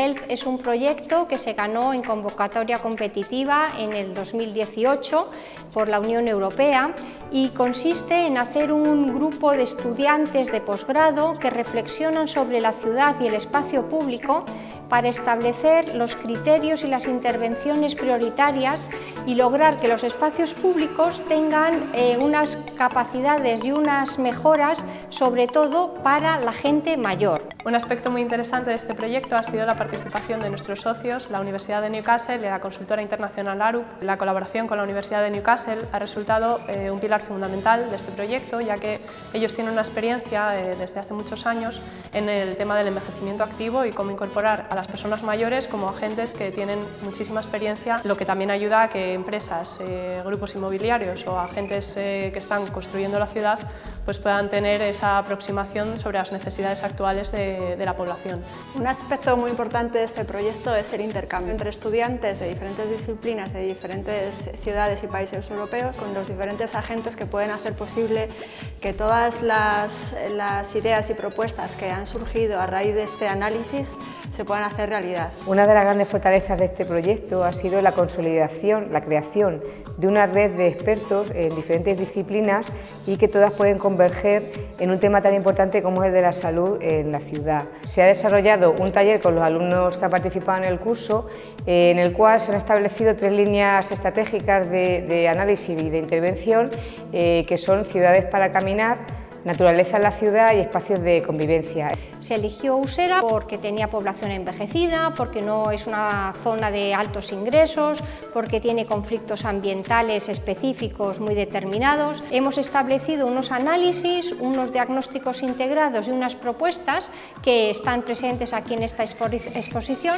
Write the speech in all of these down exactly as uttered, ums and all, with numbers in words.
Health es un proyecto que se ganó en convocatoria competitiva en el dos mil dieciocho por la Unión Europea y consiste en hacer un grupo de estudiantes de posgrado que reflexionan sobre la ciudad y el espacio público para establecer los criterios y las intervenciones prioritarias y lograr que los espacios públicos tengan eh, unas capacidades y unas mejoras, sobre todo para la gente mayor. Un aspecto muy interesante de este proyecto ha sido la participación de nuestros socios, la Universidad de Newcastle y la consultora internacional Arup. La colaboración con la Universidad de Newcastle ha resultado eh, un pilar fundamental de este proyecto, ya que ellos tienen una experiencia eh, desde hace muchos años en el tema del envejecimiento activo y cómo incorporar a las personas mayores como agentes que tienen muchísima experiencia, lo que también ayuda a que empresas, eh, grupos inmobiliarios o agentes eh, que están construyendo la ciudad pues puedan tener esa aproximación sobre las necesidades actuales de, de la población. Un aspecto muy importante de este proyecto es el intercambio entre estudiantes de diferentes disciplinas de diferentes ciudades y países europeos con los diferentes agentes que pueden hacer posible que todas las, las ideas y propuestas que han surgido a raíz de este análisis se puedan hacer realidad. Una de las grandes fortalezas de este proyecto ha sido la consolidación, la creación de una red de expertos en diferentes disciplinas y que todas pueden converger en un tema tan importante como es el de la salud en la ciudad. Se ha desarrollado un taller con los alumnos que han participado en el curso, eh, en el cual se han establecido tres líneas estratégicas de, de análisis y de intervención, eh, que son ciudades para caminar, naturaleza en la ciudad y espacios de convivencia. Se eligió Usera porque tenía población envejecida, porque no es una zona de altos ingresos, porque tiene conflictos ambientales específicos muy determinados. Hemos establecido unos análisis, unos diagnósticos integrados y unas propuestas que están presentes aquí en esta exposición.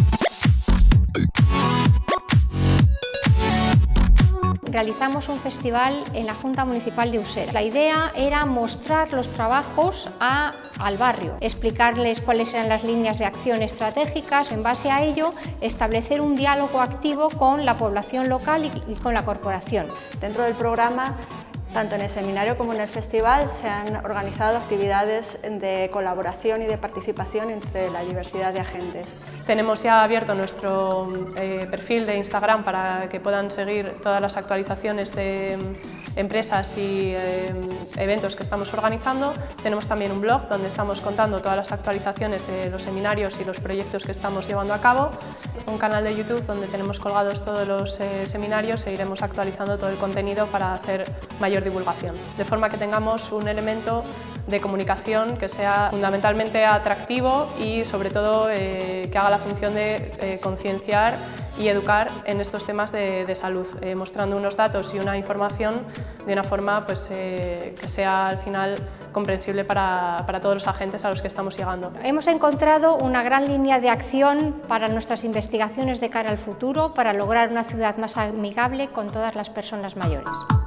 Realizamos un festival en la Junta Municipal de Usera. La idea era mostrar los trabajos a, al barrio, explicarles cuáles eran las líneas de acción estratégicas, en base a ello establecer un diálogo activo con la población local y, y con la corporación. Dentro del programa, tanto en el seminario como en el festival, se han organizado actividades de colaboración y de participación entre la diversidad de agentes. Tenemos ya abierto nuestro eh, perfil de Instagram para que puedan seguir todas las actualizaciones de eh, empresas y eh, eventos que estamos organizando. Tenemos también un blog donde estamos contando todas las actualizaciones de los seminarios y los proyectos que estamos llevando a cabo. Un canal de YouTube donde tenemos colgados todos los eh, seminarios e iremos actualizando todo el contenido para hacer mayor divulgación, de forma que tengamos un elemento de comunicación que sea fundamentalmente atractivo y sobre todo eh, que haga la función de eh, concienciar y educar en estos temas de, de salud, eh, mostrando unos datos y una información de una forma pues, eh, que sea al final comprensible para, para todos los agentes a los que estamos llegando. Hemos encontrado una gran línea de acción para nuestras investigaciones de cara al futuro, para lograr una ciudad más amigable con todas las personas mayores.